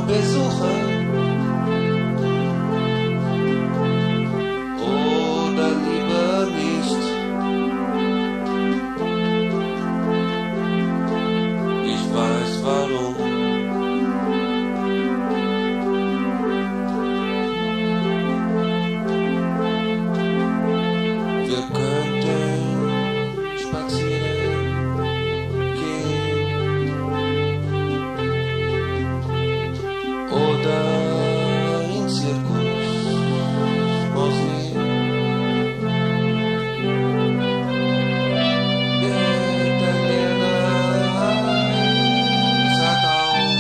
besuchen oder lieber nicht. Ich weiß warum. Wir könnten spazieren gehen oder ins Zirkus Musik. Der Italiener sagt auch,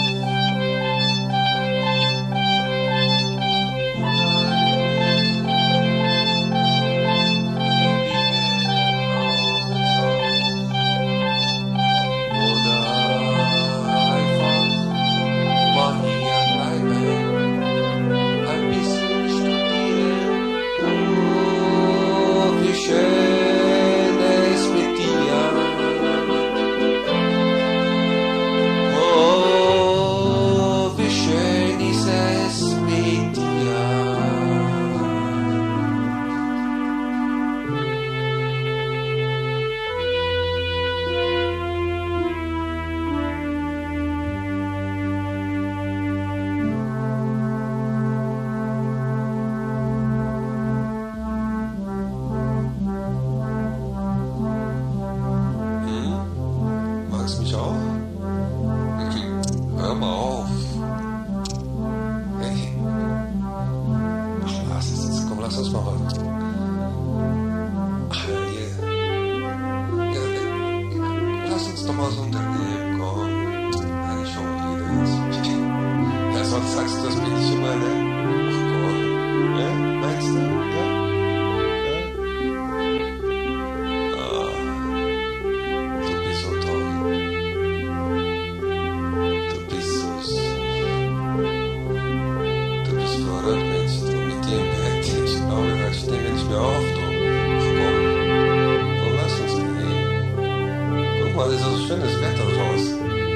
oder einfach mal hier bleiben, ein bisschen studieren. Oh, wie schön es mit dir. Oh, wie schön ist es mit dir. Magst du mich auch? Hör mal auf. Hey. Ach, lass es jetzt. Komm, lass uns mal heute. Ach, hier. Ja, lass uns doch mal so unternehmen, komm. Ja, schon wieder jetzt. Ja, sonst sagst du, das bin ich immer, ne? Ach, komm. Ja, meinst du? Ja? Du bist so toll. Du bist so Du bist verrückt, Mensch. Du mit dir im Bett. Ich glaube, ich stehe nicht mehr auf, du. Ach komm. Komm, lass uns gehen. Guck mal, es ist so schönes Wetter raus.